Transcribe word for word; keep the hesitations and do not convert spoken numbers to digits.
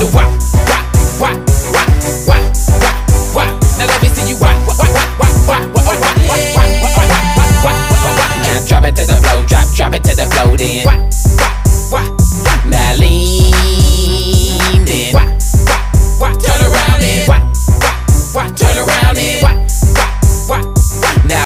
you wop, wop, wop, wop, wop, wop, wop. Now let me see you wop, wop, wop, wop, wop, wop, wop, wop, wop, wop, wop, wop. Now drop it to the floor, drop, drop it to the floor, then wop, wop, wop. Now lean.